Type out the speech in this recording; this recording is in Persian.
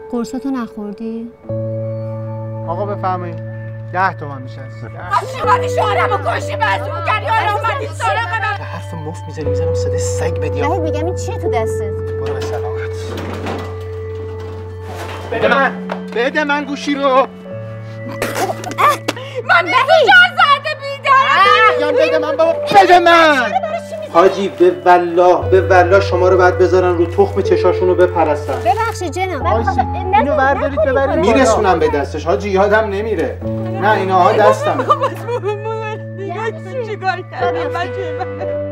قرصاتو نخوردی؟ آقا بفرمایید 10 تومن میشه. من شوهرمو کشی بزرگ کردی حالا اومدی سراغ من. حرف مفت میزنم صدای سگ بدی. وحید میگم این چیه تو دستت؟ برو به سلامت. بده من گوشی رو. من جان زده بیدارم. بده من بابا، بده من. حاجی به والله شما رو باید بذارن رو تخم چشاشون رو بپرستن. ببخشید جناب. اینو بردارید ببرید. میرسونم به دستش حاجی، یادم نمیره. نه اینها دستم. بابا چیکار کردم بچه من؟